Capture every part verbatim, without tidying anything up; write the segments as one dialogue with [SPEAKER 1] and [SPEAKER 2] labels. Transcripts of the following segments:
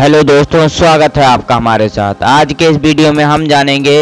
[SPEAKER 1] Hello दोस्तों, स्वागत है आपका हमारे साथ। आज के इस वीडियो में हम जानेंगे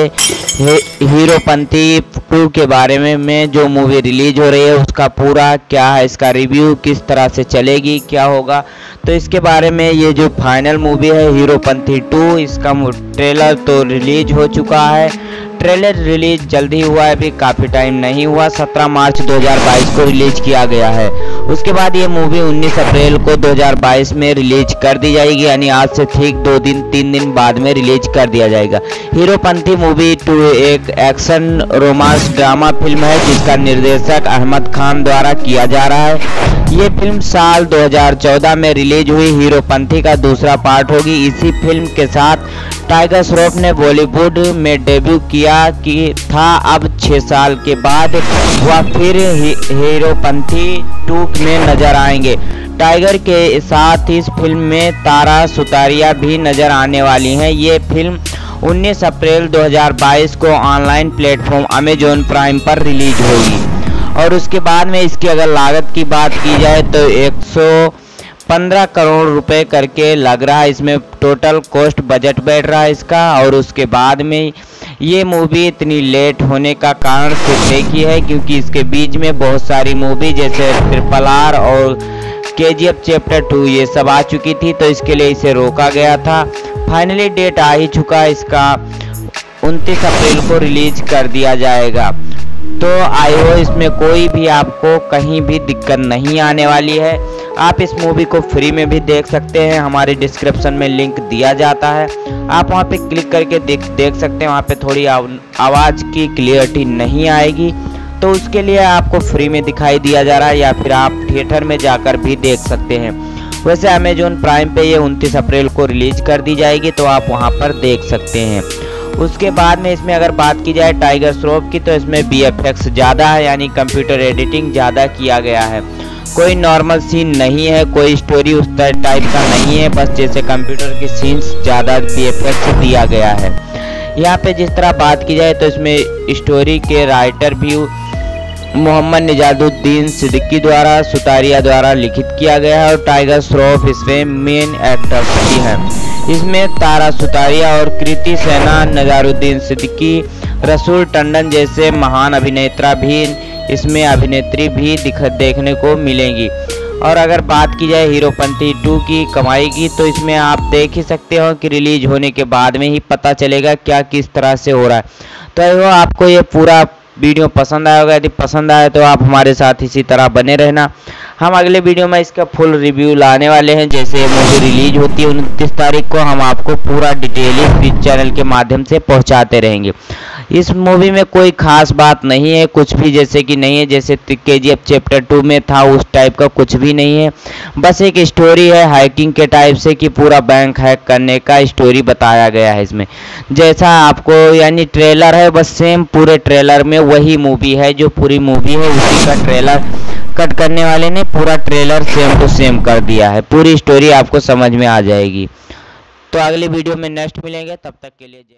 [SPEAKER 1] हीरोपंती टू के बारे में में जो मूवी रिलीज हो रही है उसका पूरा क्या है, इसका रिव्यू किस तरह से चलेगी, क्या होगा। तो इसके बारे में ये जो फाइनल मूवी है हीरोपंती टू, इसका ट्रेलर तो रिलीज हो चुका है। ट्रेलर रिलीज जल्दी हुआ है, अभी काफ़ी टाइम नहीं हुआ। सत्रह मार्च दो हज़ार बाईस को रिलीज किया गया है। उसके बाद ये मूवी उन्नीस अप्रैल को दो हज़ार बाईस में रिलीज कर दी जाएगी, यानी आज से ठीक दो दिन तीन दिन बाद में रिलीज कर दिया जाएगा। हीरोपंती मूवी टू एक एक्शन रोमांस ड्रामा फिल्म है जिसका निर्देशक अहमद खान द्वारा किया जा रहा है। ये फिल्म साल दो हज़ार चौदह में रिलीज हुई हीरोपंती का दूसरा पार्ट होगी। इसी फिल्म के साथ टाइगर श्रॉफ ने बॉलीवुड में डेब्यू किया कि था। अब छः साल के बाद वह फिर ही, हीरोपंती टू में नजर आएंगे। टाइगर के साथ इस फिल्म में तारा सुतारिया भी नजर आने वाली हैं। ये फिल्म उन्नीस अप्रैल दो हज़ार बाईस को ऑनलाइन प्लेटफॉर्म अमेजॉन प्राइम पर रिलीज होगी। और उसके बाद में इसकी अगर लागत की बात की जाए तो एक सौ पंद्रह करोड़ रुपए करके लग रहा है। इसमें टोटल कॉस्ट बजट बैठ रहा है इसका। और उसके बाद में ये मूवी इतनी लेट होने का कारण सिर्फ एक ही है, क्योंकि इसके बीच में बहुत सारी मूवी जैसे ट्रिपल आर और के जी एफ चैप्टर टू ये सब आ चुकी थी, तो इसके लिए इसे रोका गया था। फाइनली डेट आ ही चुका है, इसका उनतीस अप्रैल को रिलीज कर दिया जाएगा। तो आई हो इसमें कोई भी आपको कहीं भी दिक्कत नहीं आने वाली है। आप इस मूवी को फ्री में भी देख सकते हैं, हमारे डिस्क्रिप्शन में लिंक दिया जाता है। आप वहां पे क्लिक करके देख देख सकते हैं। वहां पे थोड़ी आवाज़ की क्लियरिटी नहीं आएगी, तो उसके लिए आपको फ्री में दिखाई दिया जा रहा है, या फिर आप थिएटर में जाकर भी देख सकते हैं। वैसे अमेजॉन प्राइम पे ये उनतीस अप्रैल को रिलीज कर दी जाएगी, तो आप वहाँ पर देख सकते हैं। उसके बाद में इसमें अगर बात की जाए टाइगर श्रॉफ की, तो इसमें बी एफ एक्स ज़्यादा है, यानी कंप्यूटर एडिटिंग ज़्यादा किया गया है। कोई नॉर्मल सीन नहीं है, कोई स्टोरी उस टाइप का नहीं है, बस जैसे कंप्यूटर की सीन्स ज़्यादा बी एफ एक्स दिया गया है। यहाँ पे जिस तरह बात की जाए तो इसमें स्टोरी के राइटर भी मोहम्मद निजामुद्दीन सिद्दीकी द्वारा सुतारिया द्वारा लिखित किया गया है। और टाइगर श्रॉफ इसमें मेन एक्टर्स भी हैं। इसमें तारा सुतारिया और कृति सेना, नजारुद्दीन सिद्दीकी, रसूल टंडन जैसे महान अभिनेता भी इसमें अभिनेत्री भी दिख देखने को मिलेंगी। और अगर बात की जाए हीरोपंती टू की कमाई की, तो इसमें आप देख ही सकते हो कि रिलीज होने के बाद में ही पता चलेगा क्या किस तरह से हो रहा है। तो आपको ये पूरा वीडियो पसंद आया होगा। यदि पसंद आए तो आप हमारे साथ इसी तरह बने रहना। हम अगले वीडियो में इसका फुल रिव्यू लाने वाले हैं। जैसे ये मूवी रिलीज होती है उनतीस तारीख को, हम आपको पूरा डिटेल इस चैनल के माध्यम से पहुंचाते रहेंगे। इस मूवी में कोई खास बात नहीं है, कुछ भी जैसे कि नहीं है जैसे के जी एफ चैप्टर टू में था उस टाइप का कुछ भी नहीं है। बस एक स्टोरी है हैकिंग के टाइप से, कि पूरा बैंक हैक करने का स्टोरी बताया गया है इसमें। जैसा आपको यानी ट्रेलर है, बस सेम पूरे ट्रेलर में वही मूवी है, जो पूरी मूवी है उसी का ट्रेलर कट करने वाले ने पूरा ट्रेलर सेम टू सेम कर दिया है। पूरी स्टोरी आपको समझ में आ जाएगी। तो अगले वीडियो में नेक्स्ट मिलेंगे, तब तक के लिए।